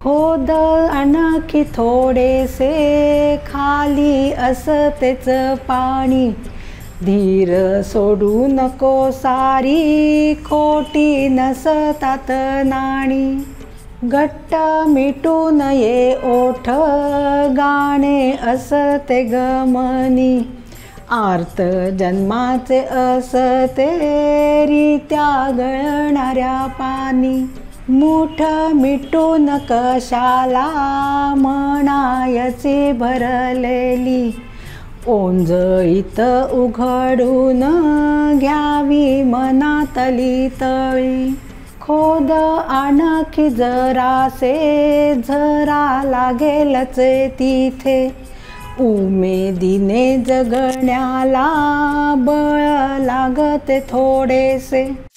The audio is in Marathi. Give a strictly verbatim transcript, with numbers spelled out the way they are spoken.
खोद आणखी थोडेसे खाली असतेच पाणी, धीर सोडू नको सारी खोटी नसतात नाणी. घट्ट मिटून ये ओठ गाणे असते गमनी, आर्त जन्माचे असते रित्या गळणाऱ्या पाणी. मूठ मिटून कशाला म्हणायची भरलेली, ओंजळीत उघडून घ्यावी मनातली तळी. खोद आणखी जरासे झरा लागेलच तिथे, उमेदीने जगण्याला बळ लागते थोडेसे.